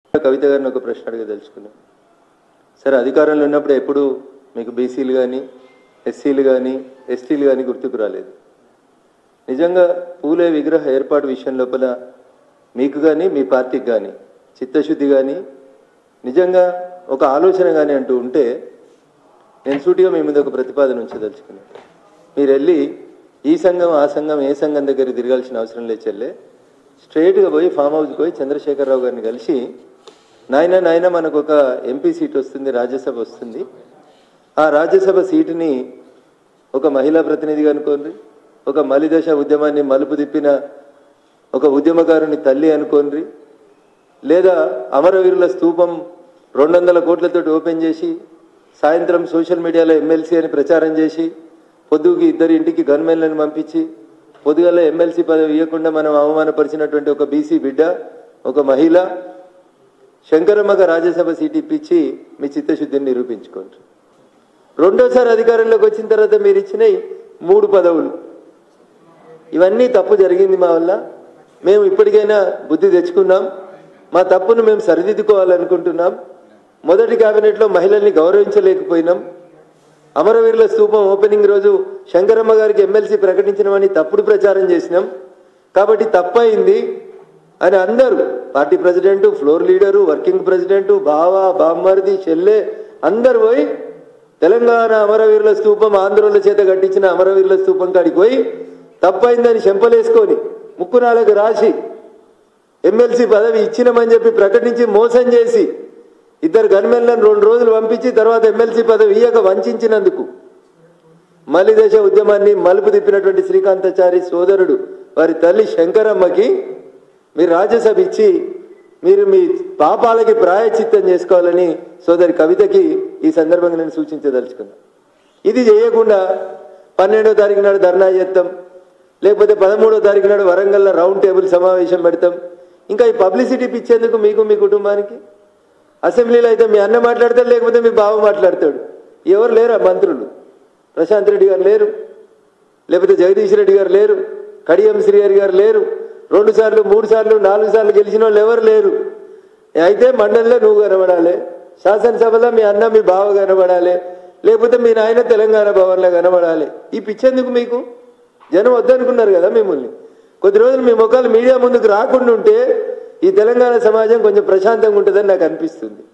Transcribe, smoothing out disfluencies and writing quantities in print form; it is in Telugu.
కవిత గారిని ఒక ప్రశ్న అడగదలుచుకున్నాను. సరే, అధికారంలో ఉన్నప్పుడు ఎప్పుడు మీకు బీసీలు కానీ ఎస్సీలు కానీ ఎస్టీలు కానీ గుర్తుకు రాలేదు. నిజంగా పూలే విగ్రహ ఏర్పాటు విషయం లోపల మీకు కానీ మీ పార్టీకి కానీ చిత్తశుద్ధి కానీ నిజంగా ఒక ఆలోచన కానీ అంటూ ఉంటే నేను సూటిగా మీ మీద ఒక ప్రతిపాదన ఉంచదలుచుకున్నాను. మీరు వెళ్ళి ఈ సంఘం ఆ సంఘం ఏ సంఘం దగ్గర తిరగాల్సిన అవసరం లేదు చెల్లె, స్ట్రైట్గా పోయి ఫామ్ హౌస్కి పోయి చంద్రశేఖరరావు గారిని కలిసి నాయన మనకు ఒక ఎంపీ సీట్ వస్తుంది, రాజ్యసభ వస్తుంది, ఆ రాజ్యసభ సీటుని ఒక మహిళా ప్రతినిధిగా అనుకోండి, ఒక మలిదశ ఉద్యమాన్ని మలుపు తిప్పిన ఒక ఉద్యమకారుని తల్లి అనుకోండి, లేదా అమరవీరుల స్తూపం 200 కోట్లతో ఓపెన్ చేసి సాయంత్రం సోషల్ మీడియాలో ఎమ్మెల్సీ అని ప్రచారం చేసి పొద్దుకి ఇద్దరి ఇంటికి గన్మెన్లను పంపించి పొద్దుగల ఎమ్మెల్సీ పదవి ఇవ్వకుండా మనం అవమానపరిచినటువంటి ఒక బీసీ బిడ్డ, ఒక మహిళ శంకరమ్మగా రాజ్యసభ సీట్ ఇప్పించి మీ చిత్తశుద్ధిని నిరూపించుకోండి. రెండోసారి అధికారంలోకి వచ్చిన తర్వాత మీరు ఇచ్చిన 3 పదవులు, ఇవన్నీ తప్పు జరిగింది మా వల్ల, మేము ఇప్పటికైనా బుద్ధి తెచ్చుకున్నాం, మా తప్పును మేము సరిదిద్దుకోవాలనుకుంటున్నాం, మొదటి కేబినెట్లో మహిళల్ని గౌరవించలేకపోయినాం, అమరవీరుల స్తూపం ఓపెనింగ్ రోజు శంకరమ్మ గారికి ఎమ్మెల్సీ ప్రకటించినామని తప్పుడు ప్రచారం చేసినాం, కాబట్టి తప్పయింది అని అందరూ party president, floor leader, working president, బావ బామ్మర్ది చెల్లె అందరు పోయి తెలంగాణ అమరవీరుల స్తూపం ఆంధ్రుల చేత కట్టించిన అమరవీరుల స్తూపం కాడికి పోయి తప్పైందని చెంపలేసుకొని ముక్కునాలకు రాసి ఎమ్మెల్సీ పదవి ఇచ్చినామని చెప్పి ప్రకటించి మోసం చేసి ఇద్దరు గన్మెన్లను 2 రోజులు పంపించి తర్వాత ఎమ్మెల్సీ పదవి ఇయ్యక వంచినందుకు మలిదశ ఉద్యమాన్ని మలుపు తిప్పినటువంటి శ్రీకాంతాచారి సోదరుడు వారి తల్లి శంకరమ్మకి మీరు రాజ్యసభ ఇచ్చి మీరు మీ పాపాలకి ప్రాయశ్చిత్తం చేసుకోవాలని సోదరి కవితకి ఈ సందర్భంగా నేను సూచించదలుచుకున్నా. ఇది చేయకుండా 12వ తారీఖు నాడు ధర్నా చేస్తాం, లేకపోతే 13వ తారీఖు నాడు వరంగల్లో రౌండ్ టేబుల్ సమావేశం పెడతాం. ఇంకా ఈ పబ్లిసిటీ ఇచ్చేందుకు మీకు మీ కుటుంబానికి అసెంబ్లీలో అయితే మీ అన్న మాట్లాడతాడు, లేకపోతే మీ బావ మాట్లాడతాడు. ఎవరు లేరు ఆ మంత్రులు? ప్రశాంత్ రెడ్డి గారు లేరు, లేకపోతే జగదీష్ రెడ్డి గారు లేరు, కడియం శ్రీహరి గారు లేరు, 2 సార్లు 3 సార్లు 4 సార్లు గెలిచిన వాళ్ళు ఎవరు లేరు. అయితే మండలిలో నువ్వు కనబడాలి, శాసనసభలో మీ అన్న మీ బావ కనబడాలి, లేకపోతే మీ నాయన తెలంగాణ భవన్లో కనబడాలి. ఈ పిచ్చేందుకు మీకు? జనం వద్దనుకున్నారు కదా మిమ్మల్ని. కొద్ది రోజులు మీ ముఖాలు మీడియా ముందుకు రాకుండా ఉంటే ఈ తెలంగాణ సమాజం కొంచెం ప్రశాంతంగా ఉంటుందని నాకు అనిపిస్తుంది.